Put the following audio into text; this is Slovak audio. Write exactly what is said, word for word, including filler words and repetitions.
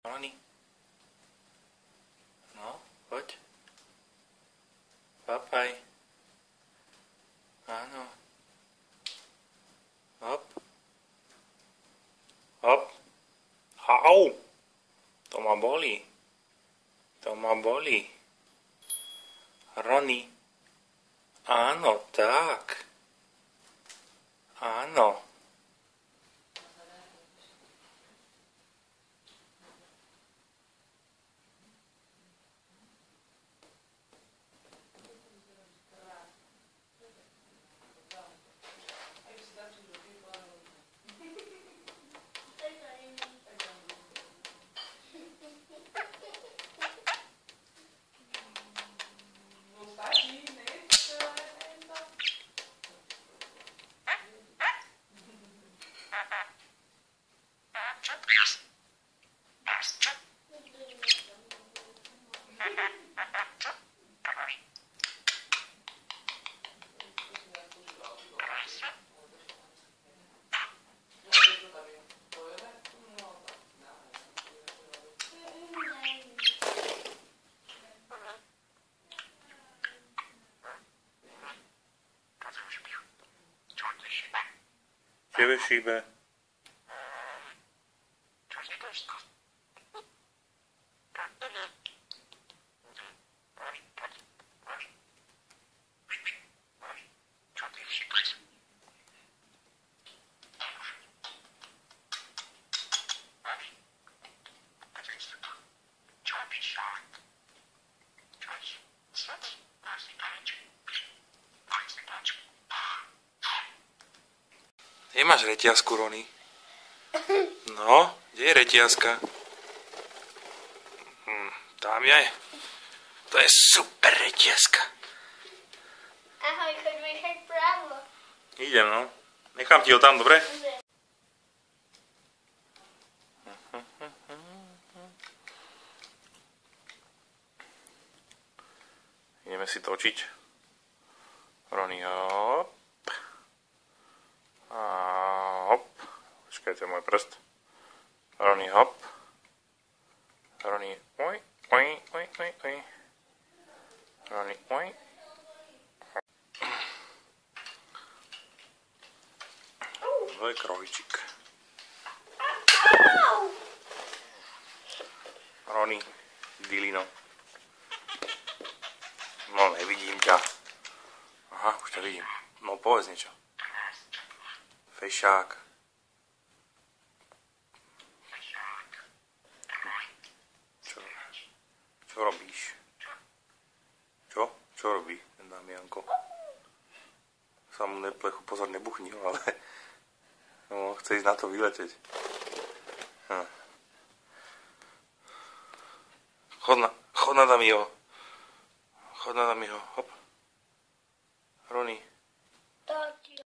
Rony. No, poď. Papaj. Áno. Hop. Hop. Au. To ma bolí. To ma bolí. Rony. Áno, tak. Áno. Ciebie šíbe. Kde máš reťazku, Rony? No, kde je reťazka? Hm, tam je. To je super reťazka. Ahoj, choďme však právo. Idem, no. Nechám ti ho tam, dobre? Ideme si točiť. Rony, hop. A hop. Počkaj, to je môj prst. Rony, hop. Rony, oj, oj, oj, oj, oj. Rony, oj. To je krojčík. Rony, Dilino. No, nevidím ťa. Aha, už ťa vidím. No, povedz niečo. Fešák. Čo? Čo robíš? Čo? Čo robí ten Damianko? Sa mu neplechu, pozor, nebuchni ho, ale no, chce ísť na to vyleteť. Hm. Chod na, chod na Damiho. Chod na Damiho, hop. Rony.